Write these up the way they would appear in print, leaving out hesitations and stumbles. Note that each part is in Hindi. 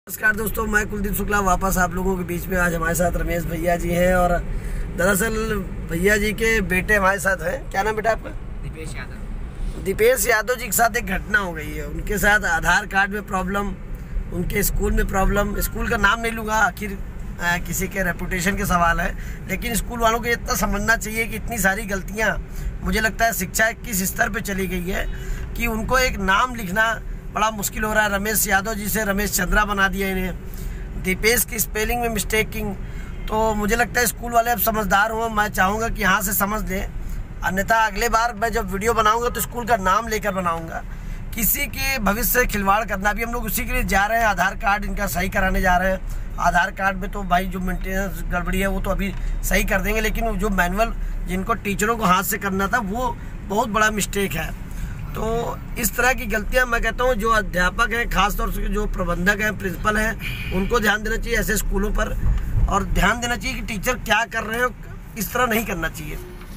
नमस्कार दोस्तों, मैं कुलदीप शुक्ला वापस आप लोगों के बीच में। आज हमारे साथ रमेश भैया जी हैं और दरअसल भैया जी के बेटे हमारे साथ हैं। क्या नाम बेटा आपका? दीपेश यादव। दीपेश यादव जी के साथ एक घटना हो गई है। उनके साथ आधार कार्ड में प्रॉब्लम, उनके स्कूल में प्रॉब्लम। स्कूल का नाम नहीं लूँगा, आखिर किसी के रेपुटेशन के सवाल है, लेकिन स्कूल वालों को इतना समझना चाहिए कि इतनी सारी गलतियाँ, मुझे लगता है शिक्षा किस स्तर पर चली गई है कि उनको एक नाम लिखना बड़ा मुश्किल हो रहा है। रमेश यादव जी से रमेश चंद्रा बना दिया इन्हें। दीपेश की स्पेलिंग में मिस्टेकिंग। तो मुझे लगता है स्कूल वाले अब समझदार हों। मैं चाहूँगा कि यहाँ से समझ लें, अन्यथा अगले बार मैं जब वीडियो बनाऊँगा तो स्कूल का नाम लेकर बनाऊँगा। किसी के भविष्य से खिलवाड़ करना भी, हम लोग उसी के लिए जा रहे हैं। आधार कार्ड इनका सही कराने जा रहे हैं। आधार कार्ड में तो भाई जो मेंटेनेंस गड़बड़ी है वो तो अभी सही कर देंगे, लेकिन जो मैनुअल जिनको टीचरों को हाथ से करना था वो बहुत बड़ा मिस्टेक है। तो इस तरह की गलतियां मैं कहता हूं जो अध्यापक हैं, खासतौर से जो प्रबंधक हैं, प्रिंसिपल हैं, उनको ध्यान देना चाहिए ऐसे स्कूलों पर, और ध्यान देना चाहिए कि टीचर क्या कर रहे हैं। इस तरह नहीं करना चाहिए।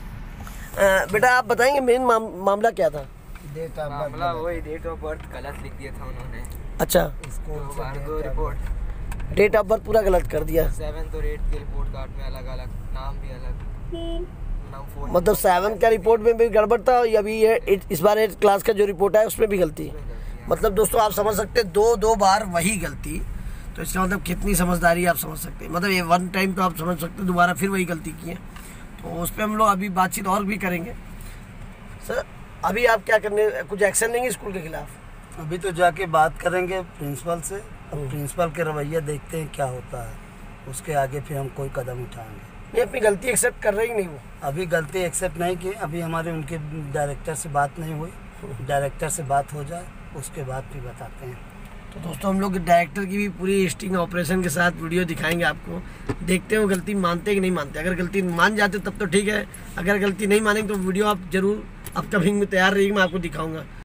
बेटा आप बताएंगे मेन मामला क्या था? मामला वही डेट ऑफ बर्थ गलत लिख दिया था उन्होंने। अच्छा, school report date of birth पूरा गलत कर दिया। 7th और 8th के रिपोर्ट कार्ड में अलग अलग नाम भी अलग। मतलब 7 का रिपोर्ट में भी गड़बड़ था, अभी ये इस बार 8 क्लास का जो रिपोर्ट है उसमें भी गलती। मतलब दोस्तों आप समझ सकते हैं, दो बार वही गलती। तो इसका मतलब कितनी समझदारी आप समझ सकते हैं। मतलब ये वन टाइम तो आप समझ सकते हैं, दोबारा फिर वही गलती की है। तो उस पर हम लोग अभी बातचीत और भी करेंगे। सर अभी आप क्या करने, कुछ एक्शन लेंगे स्कूल के खिलाफ? अभी तो जाके बात करेंगे प्रिंसिपल से। अब प्रिंसिपल के रवैया देखते हैं क्या होता है, उसके आगे फिर हम कोई कदम उठाएंगे। नहीं, अपनी गलती एक्सेप्ट कर रही नहीं वो? अभी गलती एक्सेप्ट नहीं की। अभी हमारे उनके डायरेक्टर से बात नहीं हुई। डायरेक्टर से बात हो जाए उसके बाद फिर बताते हैं। तो दोस्तों हम लोग डायरेक्टर की भी पूरी स्टिंग ऑपरेशन के साथ वीडियो दिखाएंगे आपको। देखते हैं वो गलती मानते कि नहीं मानते। अगर गलती मान जाते तब तो ठीक है, अगर गलती नहीं मानेंगे तो वीडियो आप जरूर अपकमिंग में तैयार रहिए, मैं आपको दिखाऊंगा।